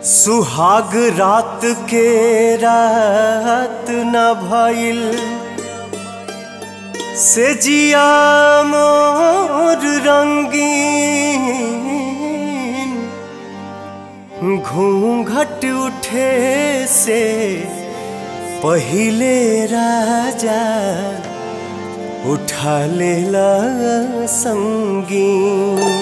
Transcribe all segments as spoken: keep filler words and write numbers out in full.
सुहाग रात के रात न भइल से जिया मोर रंगीन, घूंघट उठे से पहिले राजा उठा लेला संगीन।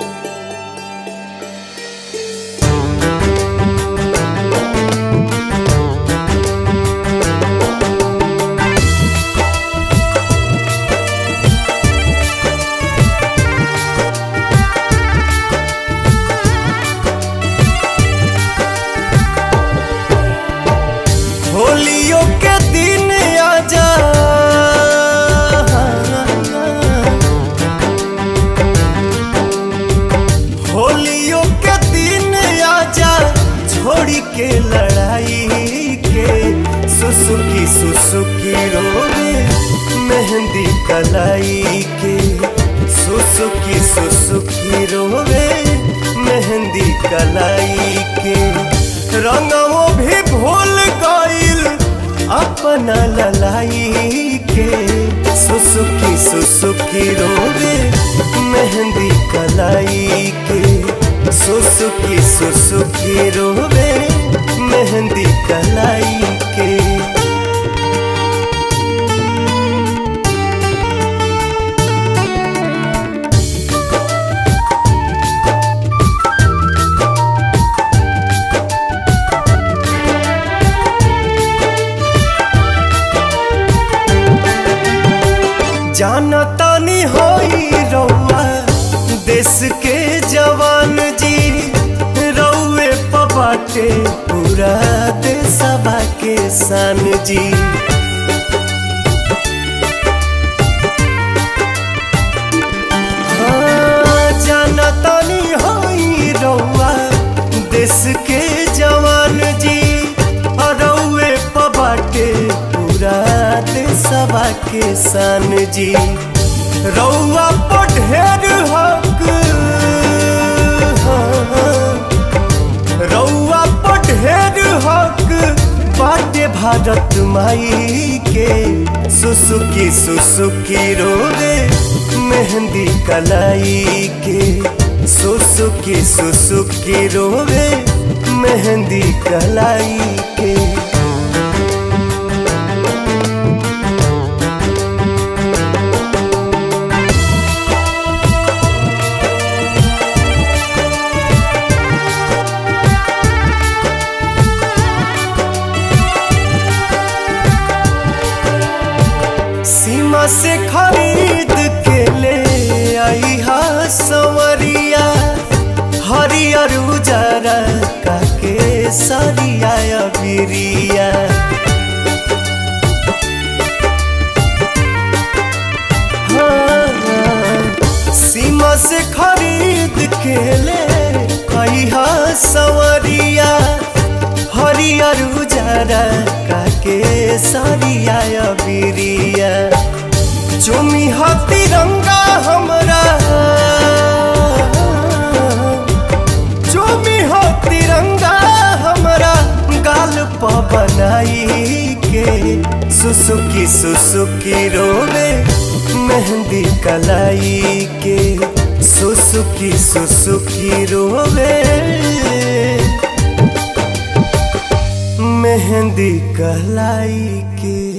होलियों के दिन आजा, होलियों के दिन आजा, छोड़ी के लड़ाई के सुसुकी सुसुकी रोवे मेहंदी कलाई के, सुसुकी सुसुकी रोवे मेहंदी कलाई के। रंगों भी भूल गइल अपना ललाई के, सुसुकी सुसुकी रोवे मेहंदी कलाई के, सुसुकी सुसुकी रोवे मेहंदी कलाई के। जानतानी होई रउआ देश के जवान जी, रउए पबाटे पूरा देशवा के शान जी। हाँ, जानतानी होई रउआ देश के जवान जी, रउए पबाटे पूरा देशवा के शान जी। रउआ पर ढेर हक, रउआ पर ढेर हक बाटे भारत माई के, सुसुकी सुसुकी रोवे मेहंदी कलाई के, सुसुकी सुसुकी रोवे मेहंदी कलाई के। सीमा से खरीद के ले आई हा संवरिया, हरियर उजरा काके सरिया बिरिया। हाँ, सीमा से खरीद के ले आई हा संवरिया, हरियर उजरा काके सरिया बिरिया। चुमी हा तिरंगा हमरा, चुमी हा तिरंगा हमरा गाल प बनाई के, सुसुकी सुसुकी रोवे मेहंदी कलाई के, सुसुकी सुसुकी रोवे मेहंदी कलाई के।